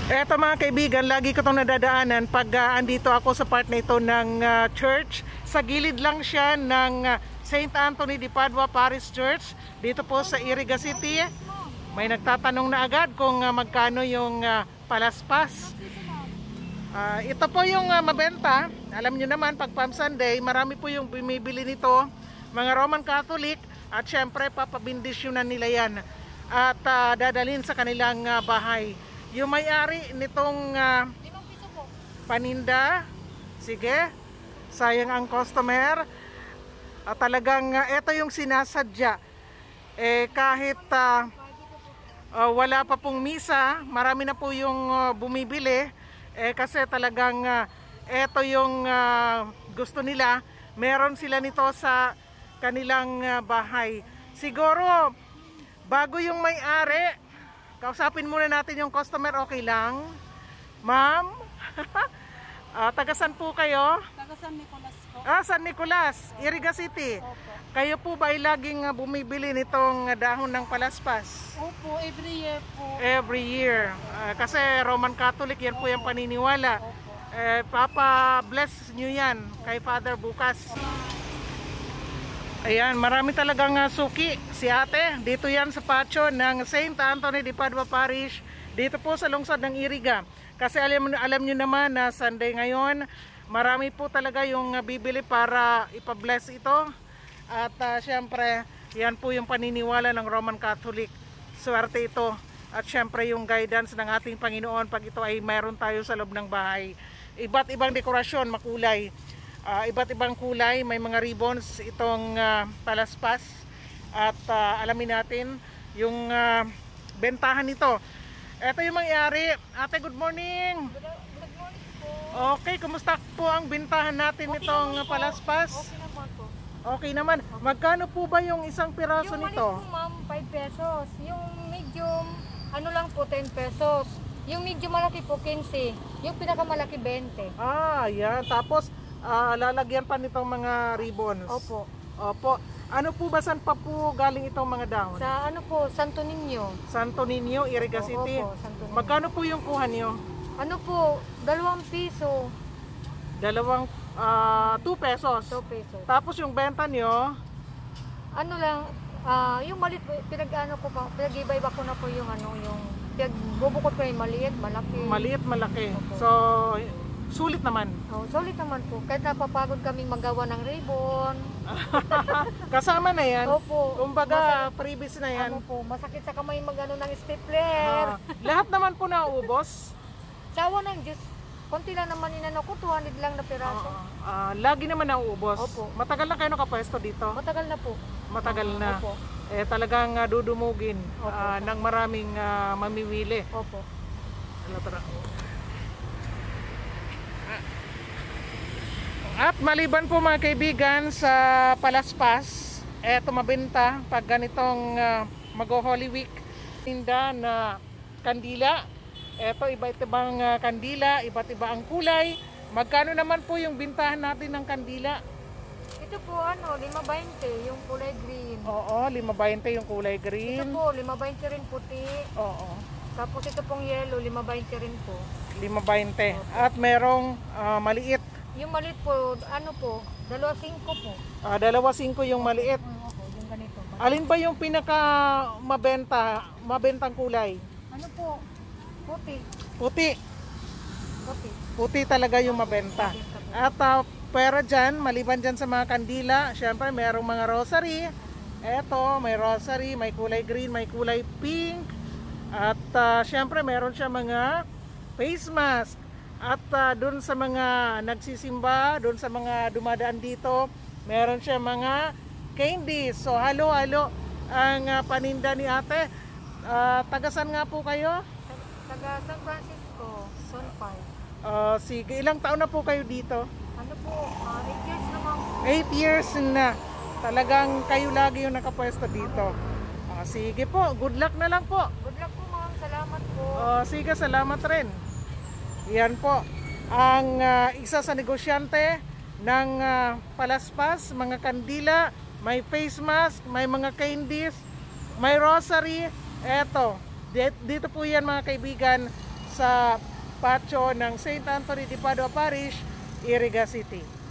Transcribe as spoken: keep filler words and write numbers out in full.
Eto mga kaibigan, lagi ko itong nadadaanan pag uh, andito ako sa part na ito ng uh, church. Sa gilid lang siya ng uh, Saint Anthony de Padua Parish Church dito po sa Iriga City. May nagtatanong na agad kung uh, magkano yung uh, palaspas. Uh, ito po yung uh, mabenta. Alam nyo naman, pag Palm Sunday, marami po yung bumibili nito, mga Roman Catholic, at syempre papabindisyonan nila yan at uh, dadalhin sa kanilang uh, bahay. Yung may-ari nitong uh, paninda, sige, sayang ang customer. At talagang uh, ito yung sinasadya. Eh, kahit uh, uh, wala pa pong misa, marami na po yung uh, bumibili. Eh, kasi talagang uh, ito yung uh, gusto nila. Meron sila nito sa kanilang uh, bahay. Siguro, bago yung may-ari, kausapin muna natin yung customer, okay lang? Ma'am? uh, Tagasan po kayo? Taga San Nicolas po. Ah, San Nicolas, Iriga City. Opo. Kayo po ba ay laging uh, bumibili nitong uh, dahon ng palaspas? Opo, every year po. Every year. Uh, kasi Roman Catholic, yan po yung paniniwala. Opo. Eh, Papa bless nyo yan kay Father bukas. Ayan, marami talagang uh, suki si ate. Dito yan sa patio ng Saint Anthony de Padua Parish. Dito po sa lungsod ng Iriga. Kasi alam, alam nyo naman na Sunday ngayon, marami po talaga yung uh, bibili para ipabless ito. At uh, syempre, yan po yung paniniwala ng Roman Catholic. Swerte ito. At syempre yung guidance ng ating Panginoon pag ito ay meron tayo sa loob ng bahay. Iba't ibang dekorasyon, makulay. Uh, iba't ibang kulay, may mga ribbons itong uh, palaspas. At uh, alamin natin yung uh, bentahan nito. Ito yung mangyari. Ate, good morning. Good, good morning po. Okay, kumusta po ang bentahan natin Okay nitong naman po. palaspas? Okay naman po. Okay naman. Magkano po ba yung isang piraso Yung maliit nito? po ma'am, five pesos. Yung medium, ano lang po, ten pesos. Yung medium malaki po, fifteen. Yung pinakamalaki, twenty. Ah, yan. Tapos, uh, lalagyan pa nitong mga ribbons. Opo. Opo. Ano po ba, saan pa po galing itong mga dahon? Sa ano po, Santo Niño. Santo Niño, Iriga Opo, City. opo, Santo Niño. Magkano po yung kuha niyo? Ano po, dalawang piso. Dalawang, ah, two pesos. two pesos. Tapos yung benta niyo, Ano lang, ah yung maliit, pinag-ano ko pa, pinag-iba-iba ko na po yung ano, yung, pinag-bubukod ko yung maliit, malaki. maliit, malaki. Opo. So, sulit naman. Oh, solid naman po. Kahit napapagod kaming magawa ng ribbon. Kasama na yan. Opo. Kumbaga, previous na yan. Ano po, masakit sa kamay magano ng stapler. Ah, lahat naman po nauubos. Sawa ng Diyos. Konti lang naman inano ko, two hundred lang na piraso. Ah, lagi naman nauubos. Opo. Matagal na kayo nakapwesto dito? Matagal na po. Matagal Ah, na. Opo. Eh talagang ah, dudumugin Opo, ah, opo. ng maraming ah, mamimili. Opo. Ano, tara. At maliban po mga kaibigan sa palaspas, eto mabenta pag ganitong uh, mag-Holy Week. Tinda na kandila. Eto iba't ibang uh, kandila, iba't iba ang kulay. Magkano naman po yung bintahan natin ng kandila? Ito po ano, lima twenty yung kulay green. Oo, lima twenty yung kulay Ito green. po, lima twenty rin puti. Oo, Tapos ito pong yellow, lima twenty rin po. lima twenty. At merong uh, maliit. Yung maliit po, ano po, dalawa singko po. Uh, dalawa singko yung maliit. Ah, opo, yung ganito. Alin ba yung pinaka mabenta, mabentang kulay? Ano po, puti. Puti. Puti. Puti talaga yung mabenta. At uh, pera dyan, maliban dyan sa mga kandila, syempre merong mga rosary. Eto, may rosary, may kulay green, may kulay pink. At uh, syempre meron siya mga face mask. At uh, dun sa mga nagsisimba, dun sa mga dumadaan dito, meron siya mga candies. So halo-halo ang uh, paninda ni ate. Uh, tagasan nga po kayo? Taga San Francisco, Zone five. Uh, sige, ilang taon na po kayo dito? Ano po, uh, eight years naman. eight years na. Talagang kayo lagi yung nakapwesto dito. Uh, sige po, good luck na lang po. Good luck po ma'am, salamat po. Uh, sige, salamat rin. Yan po ang uh, isa sa negosyante ng uh, palaspas, mga kandila, may face mask, may mga candies, may rosary. Eto, dito po yan mga kaibigan sa patio ng Saint Anthony de Padua Parish, Iriga City.